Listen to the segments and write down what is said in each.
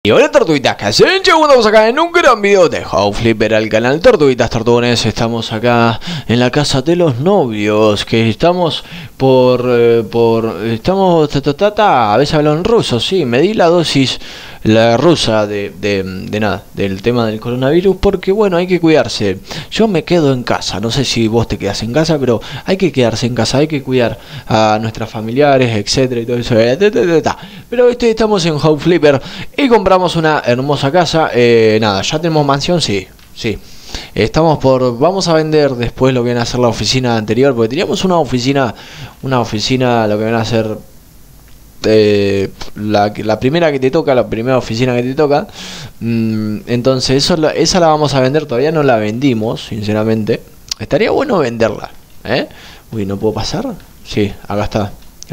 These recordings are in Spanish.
Y hola tortuguitas, ¿qué hacen? Estamos acá en un gran video de How Flipper al canal Tortuguitas Tortugones. Estamos acá en la casa de los novios, que estamos a veces hablo en ruso, sí, me di la dosis, la rusa del tema del coronavirus, porque bueno, hay que cuidarse. Yo me quedo en casa, no sé si vos te quedas en casa, pero hay que quedarse en casa, hay que cuidar a nuestros familiares, etcétera y todo eso. Pero estamos en How Flipper y compramos una hermosa casa. Nada, ya tenemos mansión, sí. Vamos a vender después lo que viene a ser la oficina anterior, porque teníamos una oficina, lo que viene a ser la primera que te toca, la primera oficina que te toca. Entonces esa la vamos a vender, todavía no la vendimos, sinceramente. Estaría bueno venderla, ¿eh? Uy, ¿no puedo pasar? Sí, acá está.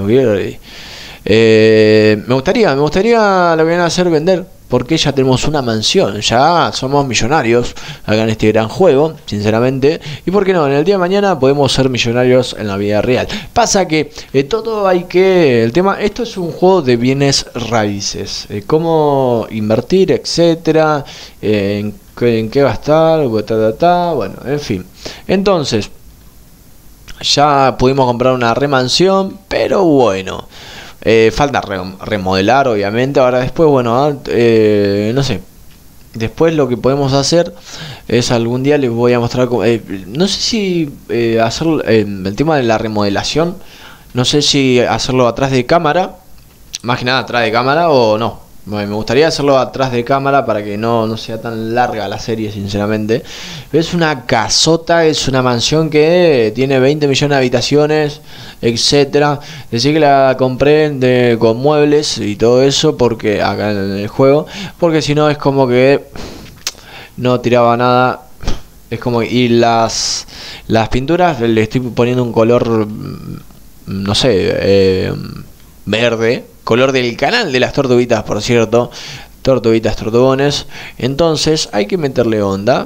Me gustaría lo que viene a hacer vender, porque ya tenemos una mansión, ya somos millonarios acá en este gran juego, sinceramente. Y por qué no, en el día de mañana podemos ser millonarios en la vida real. Pasa que todo hay que... esto es un juego de bienes raíces, cómo invertir, etcétera, en qué gastar, bueno, en fin. Entonces, ya pudimos comprar una remansión, pero bueno... falta remodelar, obviamente. Ahora después, bueno, no sé. Después lo que podemos hacer es algún día les voy a mostrar no sé si hacer el tema de la remodelación. No sé si hacerlo atrás de cámara, más que nada atrás de cámara, o no. Me gustaría hacerlo atrás de cámara para que no sea tan larga la serie, sinceramente. Es una casota, es una mansión que tiene 20 millones de habitaciones, etcétera. Decir que la compré con muebles y todo eso, porque acá en el juego, porque si no es como que no tiraba nada. Es como, y las pinturas le estoy poniendo un color, no sé, verde, color del canal de las tortuguitas, por cierto, Tortuguitas Tortugones. Entonces hay que meterle onda,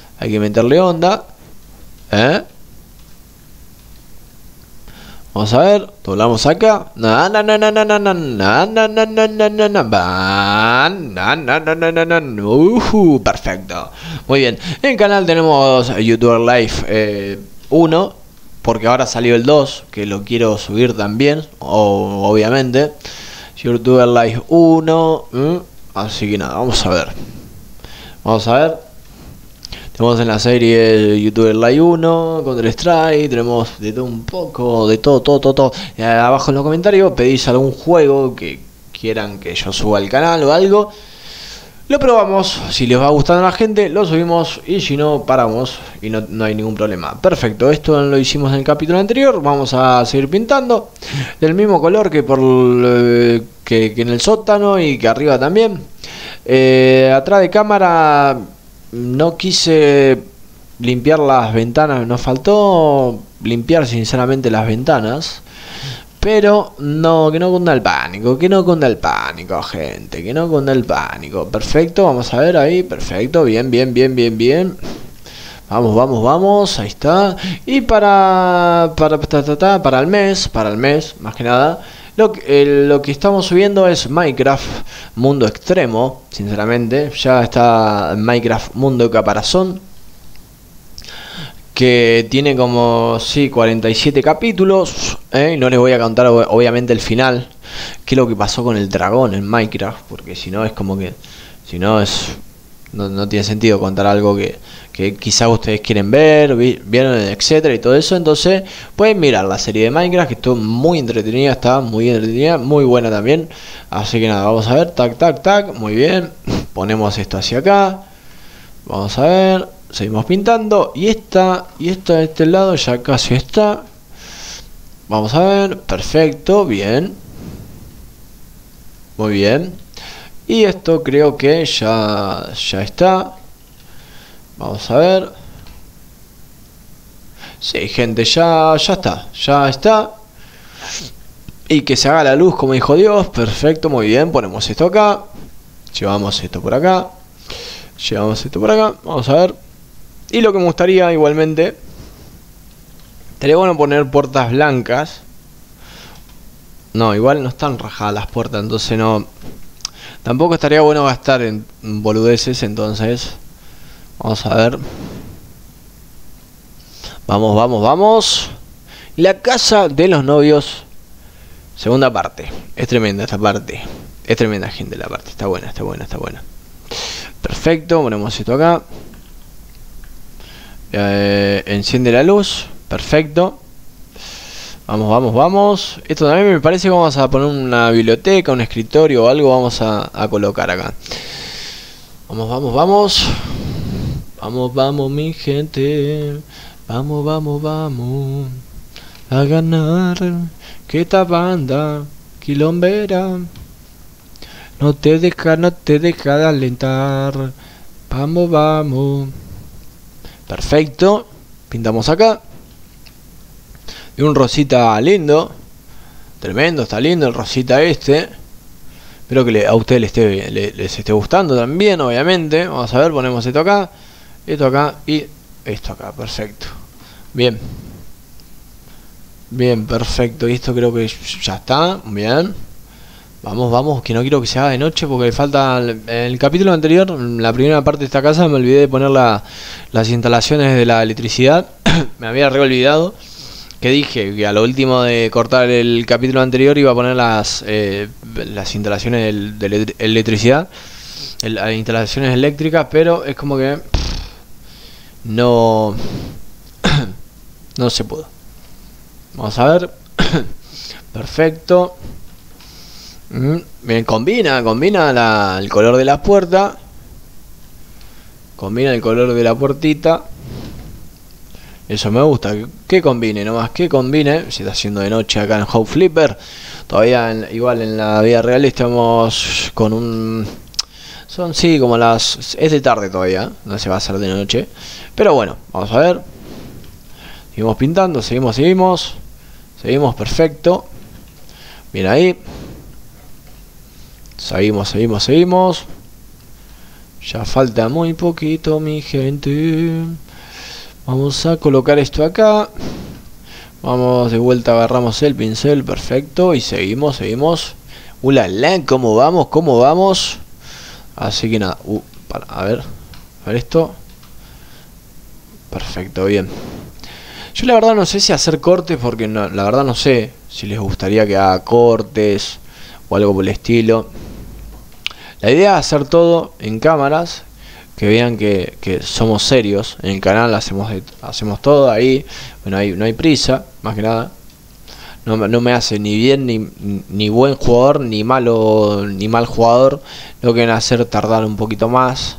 vamos a ver, doblamos acá. Perfecto. Muy bien. En el canal tenemos YouTuber Live 1, porque ahora salió el 2, que lo quiero subir también, obviamente. YouTuber Live 1. Así que nada, vamos a ver. Tenemos en la serie YouTuber Live 1, Counter Strike, tenemos de todo un poco, de todo. Abajo en los comentarios pedís algún juego que quieran que yo suba al canal o algo. Lo probamos, si les va gustando a la gente, lo subimos, y si no, paramos y no hay ningún problema. Perfecto, esto lo hicimos en el capítulo anterior. Vamos a seguir pintando del mismo color que que en el sótano, y que arriba también. Atrás de cámara no quise limpiar las ventanas, nos faltó limpiar sinceramente las ventanas. Pero no, que no cunda el pánico, gente, que no cunda el pánico. Perfecto, vamos a ver ahí, perfecto, bien. Vamos, ahí está. Y para el mes, más que nada, lo que estamos subiendo es Minecraft Mundo Extremo, sinceramente. Ya está Minecraft Mundo Caparazón, que tiene como, sí, 47 capítulos, y no les voy a contar obviamente el final, qué es lo que pasó con el dragón en Minecraft, porque si no es como que, no tiene sentido contar algo que quizás ustedes quieren ver, vieron, etcétera y todo eso. Entonces pueden mirar la serie de Minecraft, que estuvo muy entretenida, muy buena también. Así que nada, vamos a ver, tac, muy bien. Ponemos esto hacia acá, vamos a ver. Seguimos pintando, y esta de este lado ya casi está. Vamos a ver, perfecto, bien, muy bien. Y esto creo que ya está. Vamos a ver. Sí, gente, ya está. Y que se haga la luz como dijo Dios. Perfecto, muy bien. Ponemos esto acá, llevamos esto por acá, vamos a ver. Y lo que me gustaría igualmente, estaría bueno poner puertas blancas. No, igual no están rajadas las puertas, entonces no Tampoco estaría bueno gastar en boludeces, entonces vamos a ver. Vamos, vamos, vamos. La casa de los novios, segunda parte. Es tremenda esta parte. Es tremenda, gente, la parte. Está buena, está buena, está buena. Perfecto, ponemos esto acá. Enciende la luz. Perfecto. Vamos, vamos, vamos. Esto también me parece que vamos a poner una biblioteca, un escritorio o algo. Vamos a colocar acá. Vamos, vamos, vamos. Vamos, vamos, mi gente. Vamos, vamos, vamos a ganar. Que esta banda quilombera no te deja de alentar. Vamos, vamos. Perfecto. Pintamos acá. Y un rosita lindo. Tremendo, está lindo el rosita este. Espero que a ustedes les esté gustando también, obviamente. Vamos a ver, ponemos esto acá y esto acá. Perfecto. Bien. Bien, perfecto. Y esto creo que ya está. Bien. Vamos, vamos, que no quiero que se haga de noche porque falta... En el capítulo anterior, en la primera parte de esta casa, me olvidé de poner las instalaciones de la electricidad. Me había re olvidado. Que dije que a lo último de cortar el capítulo anterior iba a poner las instalaciones de electricidad, las instalaciones eléctricas, pero es como que no no se pudo. Vamos a ver. Perfecto. Bien, combina el color de la puerta, combina el color de la puertita. Eso me gusta, que combine nomás, que combine. Se está haciendo de noche acá en House Flipper. Todavía igual en la vida real estamos con un... Son sí, como las... Es de tarde todavía, no se va a hacer de noche. Pero bueno, vamos a ver. Seguimos pintando, seguimos. Seguimos, perfecto. Bien ahí. Seguimos. Ya falta muy poquito, mi gente. Vamos a colocar esto acá. Vamos de vuelta, agarramos el pincel, perfecto. Y seguimos. Ulala, ¿cómo vamos? Así que nada, a ver esto. Perfecto, bien. Yo la verdad no sé si hacer cortes, porque no, la verdad no sé si les gustaría que haga cortes o algo por el estilo. La idea es hacer todo en cámaras, que vean que somos serios. En el canal hacemos todo ahí. Bueno, no hay prisa, más que nada. No me hace ni bien ni buen jugador, ni mal jugador. Lo que van a hacer tardar un poquito más,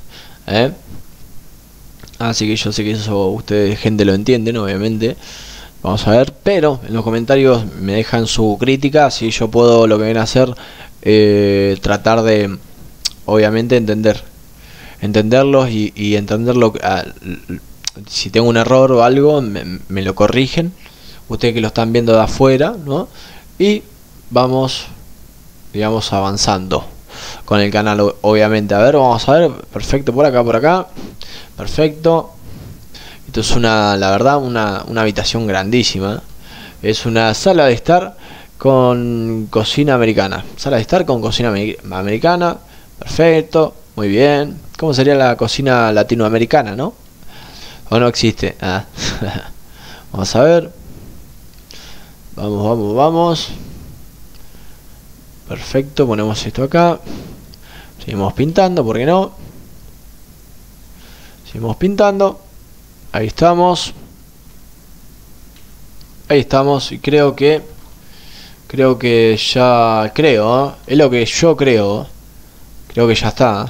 así que yo sé que eso ustedes, gente, lo entienden, obviamente. Vamos a ver, pero en los comentarios me dejan su crítica. Si yo puedo, lo que viene a hacer, tratar de, obviamente, entenderlos y entenderlo. Si tengo un error o algo, me lo corrigen. Ustedes que lo están viendo de afuera, ¿no? Y vamos, digamos, avanzando con el canal, obviamente. A ver, vamos a ver. Perfecto, por acá. Perfecto. Esto es la verdad, una habitación grandísima. Es una sala de estar con cocina americana. Sala de estar con cocina americana. Perfecto, muy bien. ¿Cómo sería la cocina latinoamericana, no? ¿O no existe? Ah. Vamos a ver. Vamos. Perfecto, ponemos esto acá. Seguimos pintando, ¿por qué no? Seguimos pintando. Ahí estamos. Y creo que ya es lo que yo creo. Creo que ya está.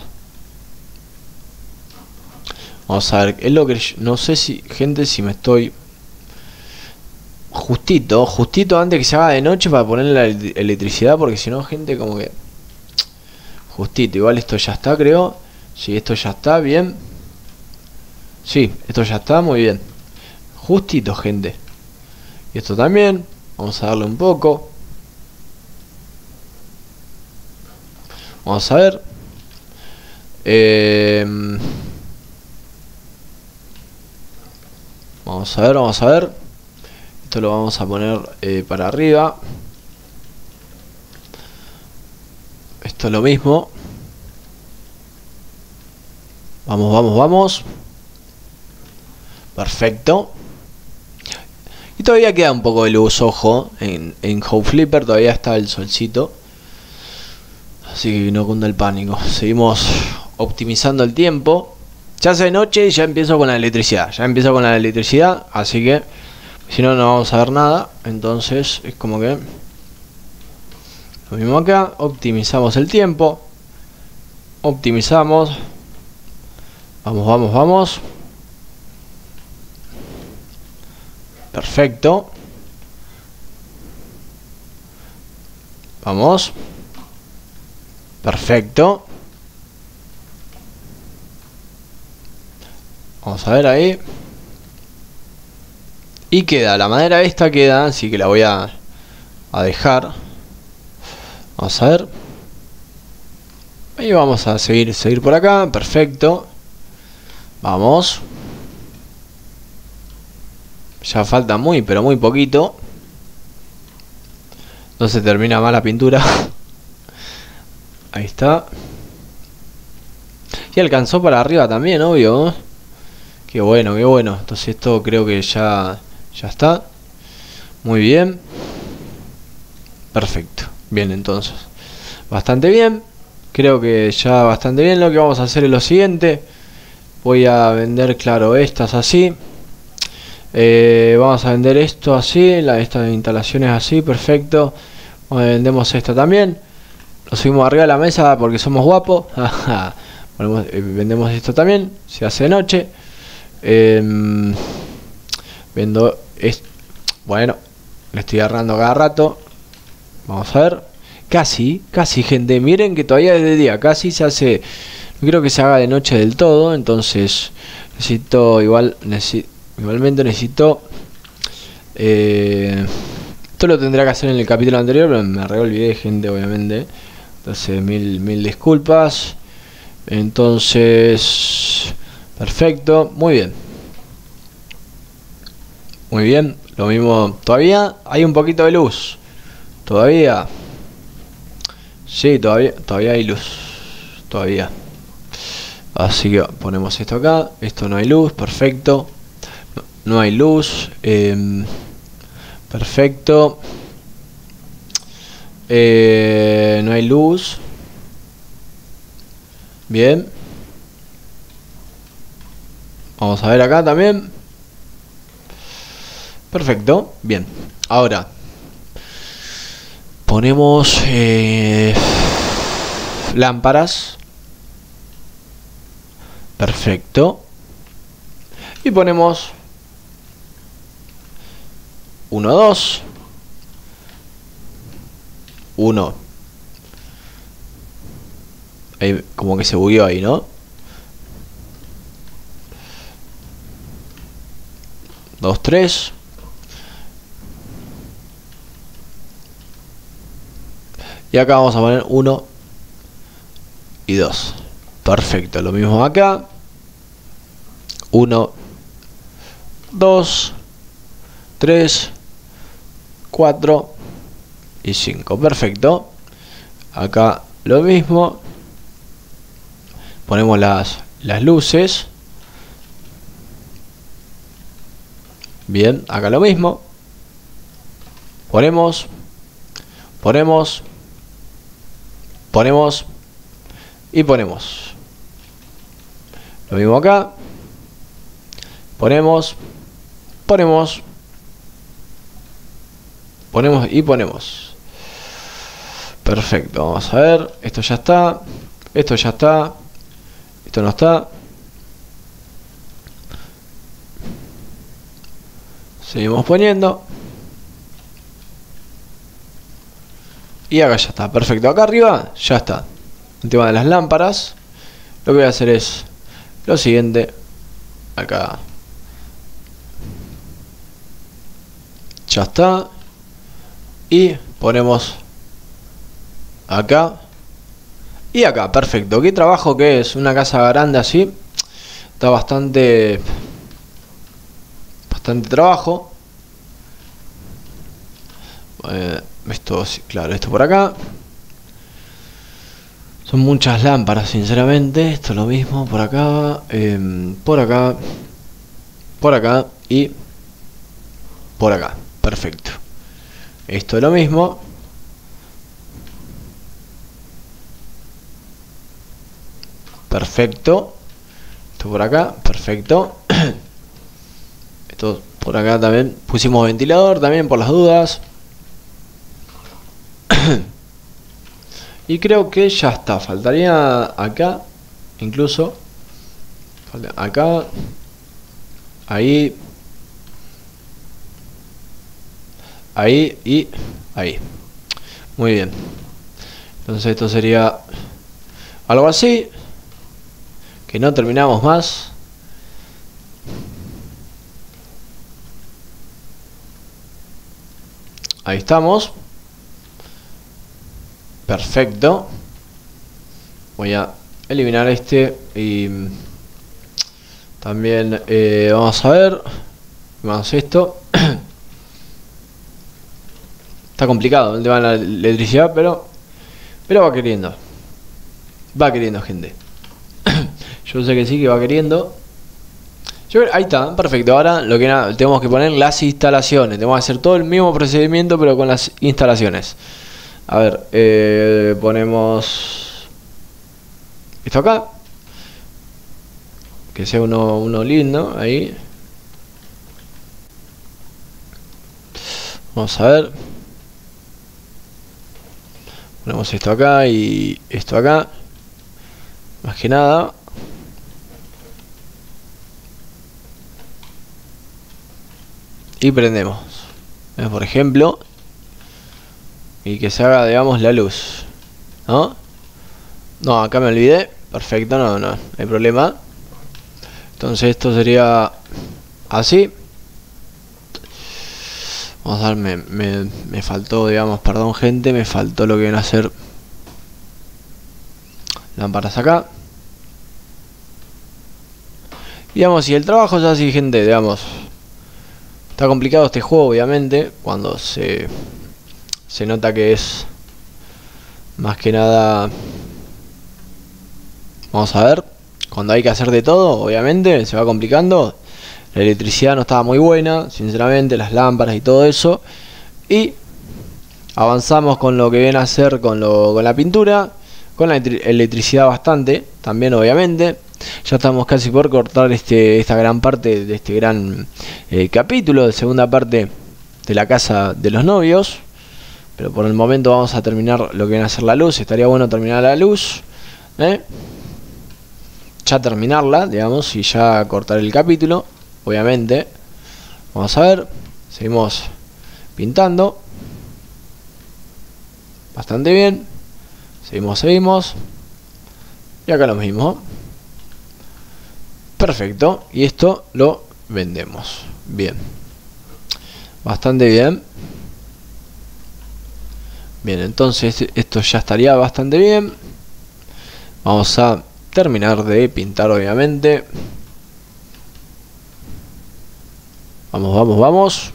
Vamos a ver, es lo que no sé si, gente, si me estoy justito antes que se haga de noche para poner la electricidad, porque si no, gente, como que justito. Igual esto ya está, creo. Sí, esto ya está, bien. Sí, esto ya está, muy bien. Justito, gente. Y esto también. Vamos a darle un poco. Vamos a ver. Vamos a ver. Esto lo vamos a poner para arriba. Esto es lo mismo. Vamos, vamos, vamos. Perfecto. Y todavía queda un poco de luz, ojo. En House Flipper todavía está el solcito. Así que no cunda el pánico. Seguimos optimizando el tiempo. Ya hace noche y ya empiezo con la electricidad. Así que si no, no vamos a ver nada. Entonces es como que lo mismo acá. Optimizamos el tiempo. Optimizamos. Vamos, vamos, vamos. Perfecto. Vamos. Perfecto. Vamos a ver ahí. Y queda, la madera esta queda, así que la voy a dejar. Vamos a ver. Y vamos a seguir por acá. Perfecto. Vamos. Ya falta muy, pero muy poquito. No se termina más la pintura. Ahí está. Y alcanzó para arriba también, obvio. Qué bueno, qué bueno. Entonces esto creo que ya está. Muy bien. Perfecto. Bien, entonces. Bastante bien. Creo que ya bastante bien. Lo que vamos a hacer es lo siguiente. Voy a vender, claro, estas así. Vamos a vender esto así. Estas instalaciones así. Perfecto. Vendemos esta también. Lo subimos arriba de la mesa porque somos guapos. Vendemos esto también. Se hace de noche. Vendo esto. Bueno, le estoy agarrando cada rato. Vamos a ver. Casi, gente. Miren que todavía es de día. Casi se hace. No quiero que se haga de noche del todo. Entonces necesito igualmente necesito. Esto lo tendría que hacer en el capítulo anterior, pero me re olvidé, gente, obviamente. Entonces mil disculpas. Entonces perfecto, muy bien. Muy bien, lo mismo. Todavía hay un poquito de luz. Todavía. Sí, todavía hay luz. Todavía. Así que ponemos esto acá. Esto no hay luz, perfecto. No hay luz. Perfecto. No hay luz. Bien. Vamos a ver acá también. Perfecto. Bien. Ahora ponemos lámparas. Perfecto. Y ponemos 1, 2. 1. Ahí, como que se bugueó ahí, ¿no? 2, 3. Y acá vamos a poner 1 y 2. Perfecto, lo mismo acá. 1, 2, 3, 4 y 5. Perfecto. Acá lo mismo. Ponemos las luces. Bien, acá lo mismo. Ponemos y ponemos. Lo mismo acá. Ponemos y ponemos. Perfecto, vamos a ver. Esto ya está. Esto ya está. Esto no está. Seguimos poniendo. Y acá ya está. Perfecto. Acá arriba ya está. El tema de las lámparas. Lo que voy a hacer es lo siguiente. Acá. Ya está. Y ponemos acá. Y acá. Perfecto. ¿Qué trabajo que es? Una casa grande así. Está bastante trabajo. Esto, claro, esto por acá. Son muchas lámparas, sinceramente. Esto es lo mismo por acá, por acá, por acá y por acá. Perfecto. Esto es lo mismo. Perfecto. Esto por acá. Perfecto. Esto por acá también. Pusimos ventilador también por las dudas. Y creo que ya está. Faltaría acá. Incluso. Acá. Ahí. Ahí y ahí. Muy bien. Entonces esto sería algo así. Que no terminamos más. Ahí estamos. Perfecto. Voy a eliminar este. Y también vamos a ver. Vamos a esto. Está complicado el tema de la electricidad, pero va queriendo. Va queriendo, gente. Yo sé que sí, que va queriendo. Ahí está, perfecto. Ahora lo que tenemos que poner las instalaciones. Tenemos que hacer todo el mismo procedimiento, pero con las instalaciones. A ver, ponemos esto acá. Que sea uno lindo, ahí. Vamos a ver. Ponemos esto acá y esto acá. Más que nada. Y prendemos. Por ejemplo. Y que se haga, digamos, la luz. ¿No? No, acá me olvidé. Perfecto, no hay problema. Entonces esto sería así. Vamos a dar, me faltó, digamos, perdón gente, me faltó lo que viene a ser lámparas acá. Digamos, y el trabajo es así, gente, digamos. Está complicado este juego, obviamente, cuando se nota que es más que nada. Vamos a ver, cuando hay que hacer de todo, obviamente, se va complicando. La electricidad no estaba muy buena, sinceramente, las lámparas y todo eso. Y avanzamos con lo que viene a ser con la pintura, con la electricidad bastante, también obviamente. Ya estamos casi por cortar esta gran parte de este gran capítulo, de segunda parte de la casa de los novios. Pero por el momento vamos a terminar lo que viene a ser la luz. Estaría bueno terminar la luz, ya terminarla, digamos, y ya cortar el capítulo, obviamente. Vamos a ver, seguimos pintando bastante bien. Seguimos. Y acá lo mismo. Perfecto. Y esto lo vendemos. Bien. Bastante bien. Bien, entonces esto ya estaría bastante bien. Vamos a terminar de pintar, obviamente. Vamos.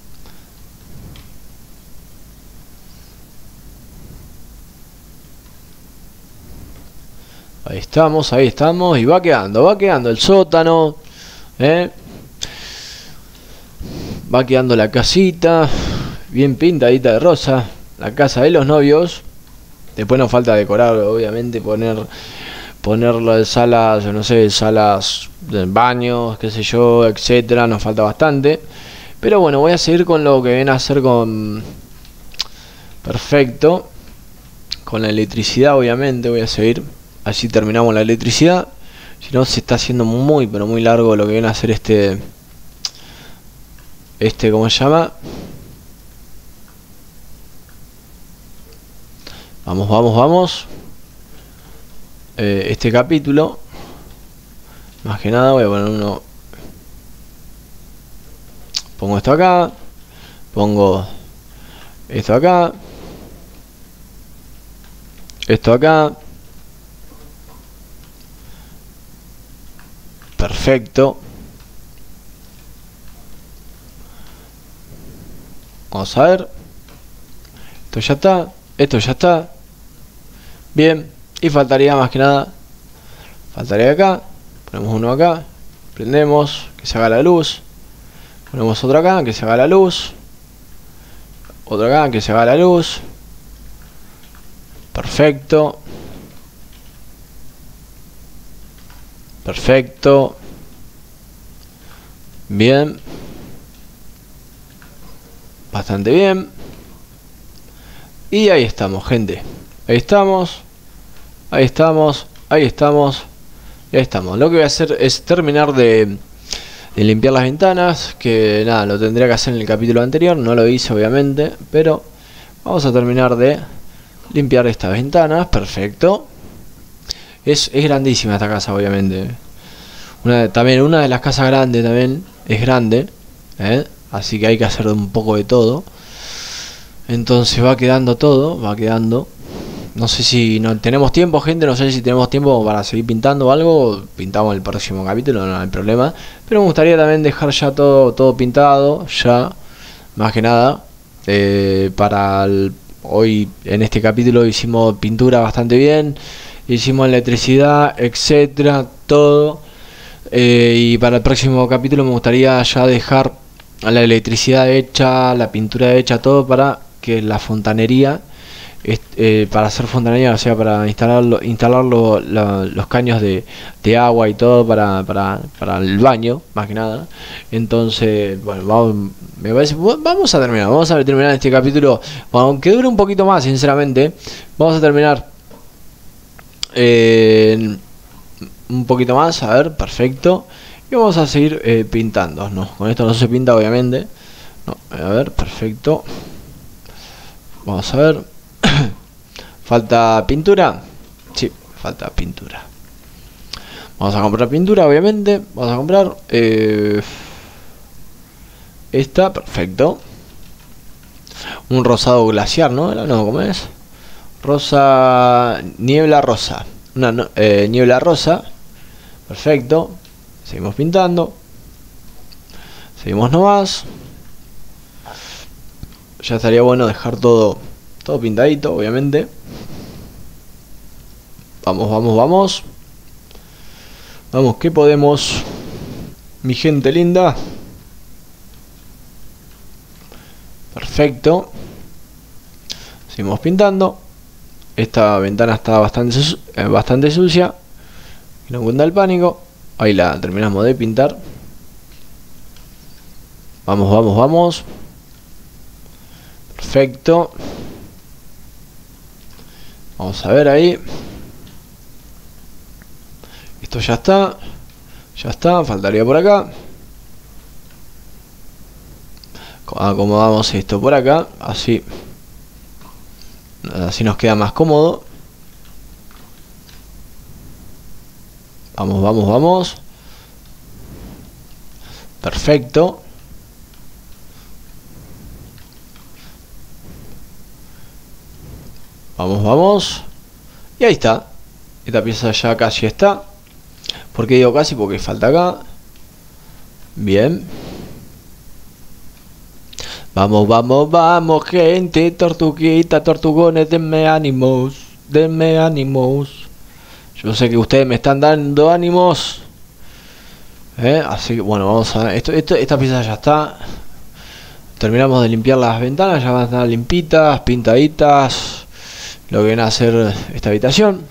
Ahí estamos. Y va quedando el sótano. Va quedando la casita. Bien pintadita de rosa. La casa de los novios. Después nos falta decorar, obviamente, ponerlo de salas, yo no sé, salas de baños, qué sé yo, etcétera. Nos falta bastante. Pero bueno, voy a seguir con lo que viene a ser con... Perfecto. Con la electricidad, obviamente, voy a seguir. Así terminamos la electricidad. Si no, se está haciendo muy, pero muy largo lo que viene a ser ¿cómo se llama? Vamos. Este capítulo. Más que nada voy a poner uno. Pongo esto acá. Pongo esto acá. Esto acá. Perfecto. Vamos a ver. Esto ya está. Bien. Y faltaría más que nada, faltaría acá, ponemos uno acá, prendemos, que se haga la luz, ponemos otro acá, que se haga la luz, otro acá, que se haga la luz, perfecto, perfecto, bien, bastante bien, y ahí estamos, gente, ahí estamos, ahí estamos, ahí estamos, y ahí estamos. Lo que voy a hacer es terminar de limpiar las ventanas, que nada, lo tendría que hacer en el capítulo anterior, no lo hice obviamente, pero vamos a terminar de limpiar estas ventanas, perfecto. Es grandísima esta casa, obviamente. También una de las casas grandes también es grande, así que hay que hacer un poco de todo. Entonces va quedando todo, va quedando. No sé si no tenemos tiempo, gente, no sé si tenemos tiempo para seguir pintando o algo. Pintamos el próximo capítulo, no hay problema. Pero me gustaría también dejar ya todo pintado, ya, más que nada. Hoy en este capítulo hicimos pintura bastante bien, hicimos electricidad, etcétera, todo. Y para el próximo capítulo me gustaría ya dejar la electricidad hecha, la pintura hecha, todo para que la fontanería, para hacer fontanería, o sea, para instalar los caños de agua y todo para el baño, más que nada. Entonces, bueno, vamos a terminar este capítulo, aunque dure un poquito más, sinceramente. Vamos a terminar un poquito más, a ver, perfecto. Y vamos a seguir pintando, ¿no? Con esto no se pinta, obviamente. No, a ver, perfecto. Vamos a ver. ¿Falta pintura? Sí, falta pintura. Vamos a comprar pintura, obviamente. Vamos a comprar esta, perfecto. Un rosado glaciar, ¿no? No, ¿cómo es? Rosa, niebla rosa. Niebla rosa. Perfecto. Seguimos pintando. Seguimos nomás. Ya estaría bueno dejar todo pintadito, obviamente. Vamos. Vamos, que podemos. Mi gente linda. Perfecto. Seguimos pintando. Esta ventana está bastante sucia. Que no cunda el pánico. Ahí la terminamos de pintar. Vamos. Perfecto. Vamos a ver ahí. Esto ya está. Faltaría por acá. Acomodamos esto por acá. Así nos queda más cómodo. Vamos. Perfecto. Vamos. Y ahí está. Esta pieza ya casi está. ¿Por qué digo casi? Porque falta acá. Bien. Vamos, gente. Tortuguita, tortugones, denme ánimos. Yo sé que ustedes me están dando ánimos. Así que bueno, vamos a ver. Esta pieza ya está. Terminamos de limpiar las ventanas. Ya van a estar limpitas, pintaditas. Lo que viene a hacer esta habitación.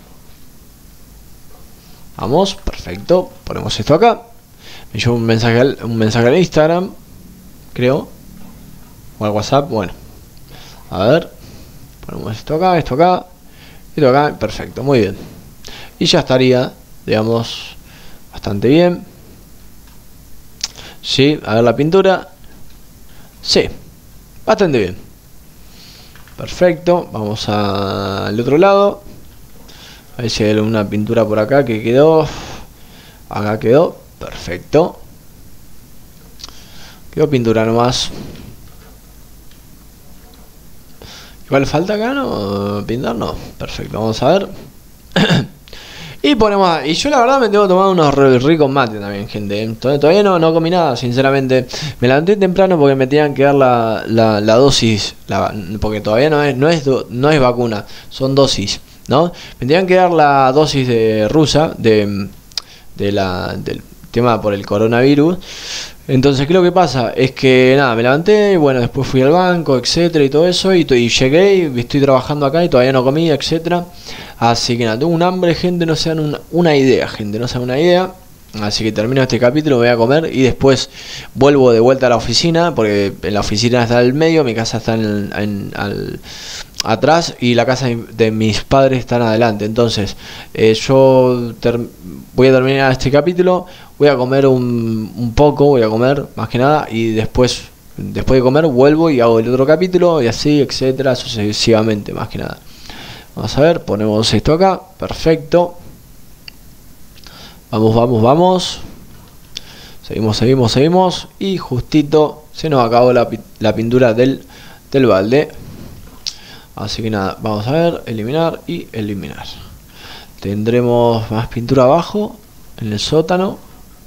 Vamos, perfecto. Ponemos esto acá. Me llegó un mensaje al Instagram, creo, o al WhatsApp. Bueno, a ver. Ponemos esto acá. Perfecto, muy bien. Y ya estaría, digamos, bastante bien. Sí, a ver la pintura. Sí, bastante bien. Perfecto, vamos al otro lado. A ver si hay una pintura por acá que quedó. Acá quedó, perfecto. Quedó pintura nomás. Igual falta acá, ¿no? Pintar, no. Perfecto, vamos a ver. Y ponemos. Y yo la verdad me tengo que tomar unos ricos mates también, gente. Todavía no comí nada, sinceramente. Me levanté temprano porque me tenían que dar la dosis. Porque todavía no es vacuna, son dosis. ¿no? Me tendrían que dar la dosis de rusa del tema por el coronavirus. Entonces, ¿qué es lo que pasa? Es que nada, me levanté, bueno, después fui al banco, etcétera, y todo eso, y llegué, y estoy trabajando acá y todavía no comí, etcétera. Así que nada, tengo un hambre, gente, no se dan una idea, gente, no se dan una idea. Así que termino este capítulo, voy a comer y después vuelvo de vuelta a la oficina, porque en la oficina está al medio, mi casa está atrás y la casa de mis padres está adelante. Entonces yo voy a terminar este capítulo, voy a comer un poco, voy a comer más que nada y después de comer vuelvo y hago el otro capítulo y así, etcétera, sucesivamente, más que nada. Vamos a ver, ponemos esto acá, perfecto. Vamos. Seguimos. Y justito se nos acabó la pintura del balde. Así que nada, vamos a ver, eliminar y eliminar. Tendremos más pintura abajo, en el sótano.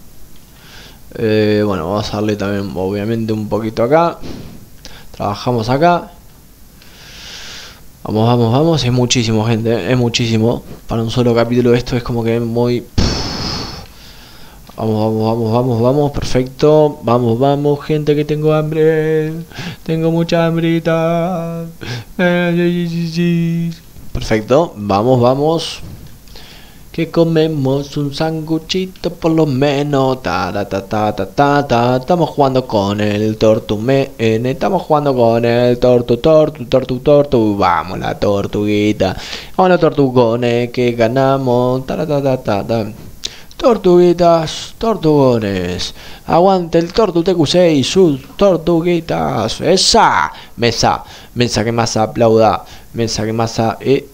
Bueno, vamos a darle también, obviamente, un poquito acá. Trabajamos acá. Vamos. Es muchísimo, gente, es muchísimo. Para un solo capítulo esto es como que muy... Vamos, perfecto. Vamos, gente, que tengo hambre. Tengo mucha hambrita. Perfecto, vamos. Que comemos un sanguchito por lo menos. Estamos jugando con el tortumene. Estamos jugando con el tortu. Vamos, la tortuguita. Vamos, los tortugones que ganamos. Tortuguitas, tortugones, aguante el Tortu TQC y sus tortuguitas. Esa mesa que más aplauda, mesa que más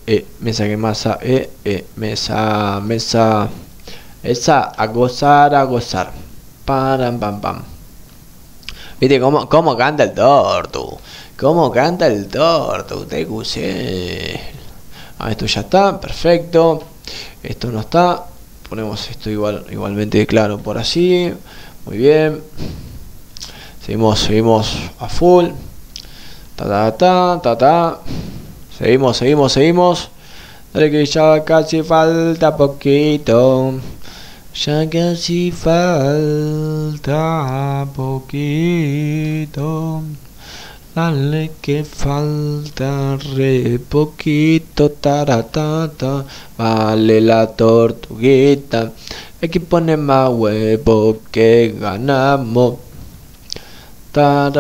mesa, esa a gozar. Pam. Viste cómo canta el Tortu, TQC. Esto ya está, perfecto. Esto no está. Ponemos esto igualmente claro por así. Muy bien. Seguimos a full. Seguimos. Dale que ya casi falta poquito. Dale que falta re poquito, vale la tortuguita. Hay que poner más huevo que ganamos. Yo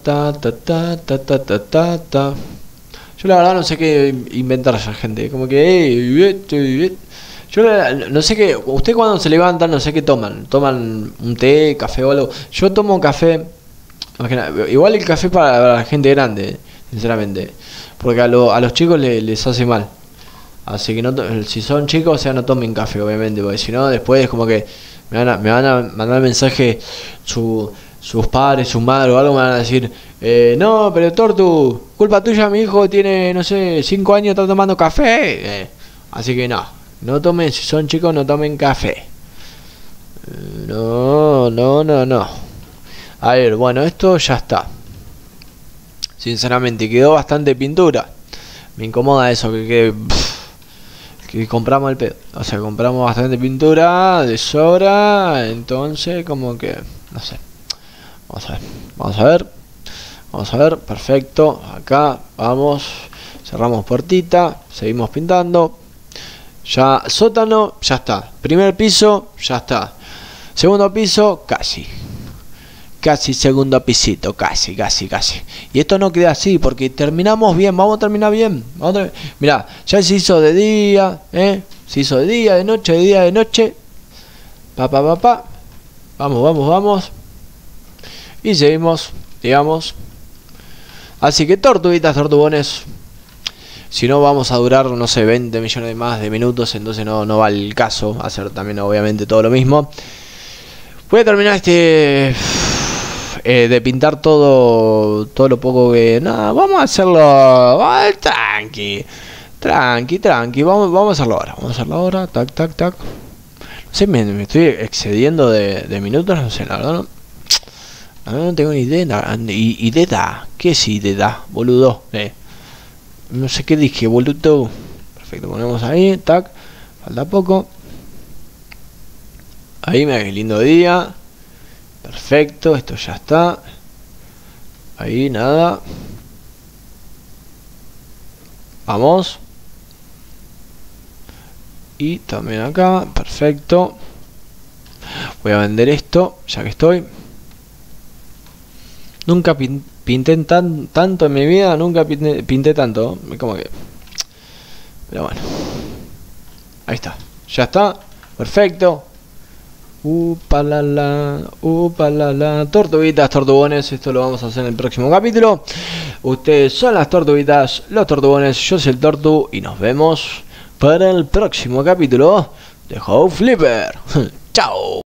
la verdad no sé qué inventar ya, gente. Como que yo no sé qué. Usted cuando se levantan no sé qué toman. Toman un té, café o algo. Yo tomo café. Igual el café para la gente grande, sinceramente, porque a los chicos les hace mal. Así que no, si son chicos, o sea, no tomen café, obviamente, porque si no, después es como que me van a mandar mensaje sus padres, su madre o algo, me van a decir, no, pero Tortu, culpa tuya, mi hijo tiene, no sé, 5 años, está tomando café. Así que no tomen, si son chicos, no tomen café. No. A ver, bueno, esto ya está. Sinceramente, quedó bastante pintura. Me incomoda eso, que compramos el pedo. O sea, compramos bastante pintura de sobra. Entonces, como que, no sé. Vamos a ver, perfecto. Acá, vamos. Cerramos puertita. Seguimos pintando. Ya, sótano, ya está. Primer piso, ya está. Segundo piso, casi segundo pisito, casi. Y esto no queda así, porque terminamos bien, vamos a terminar bien. Mirá, ya se hizo de día, se hizo de día, de noche. Vamos. Y seguimos, digamos. Así que tortuguitas, tortugones. Si no vamos a durar, no sé, 20 millones más de minutos, entonces no vale el caso hacer también obviamente todo lo mismo. Voy a terminar de pintar todo lo poco que... No, vamos a hacerlo tranqui. Vamos a hacerlo ahora. Tac. No sé, me estoy excediendo de minutos, no sé, la verdad no tengo ni idea. ¿Idea? ¿Qué es idea, boludo? No sé qué dije, boludo. Perfecto, ponemos ahí, tac. Falta poco. Ahí, mira qué lindo día. Perfecto, esto ya está. Ahí, nada. Vamos. Y también acá, perfecto. Voy a vender esto, ya que estoy. Nunca pinté tanto en mi vida, nunca pinté tanto. Como que... Pero bueno. Ahí está, ya está. Perfecto. Upalala, tortuguitas, tortugones. Esto lo vamos a hacer en el próximo capítulo. Ustedes son las tortuguitas, los tortugones. Yo soy el Tortu y nos vemos para el próximo capítulo de House Flipper. Chao.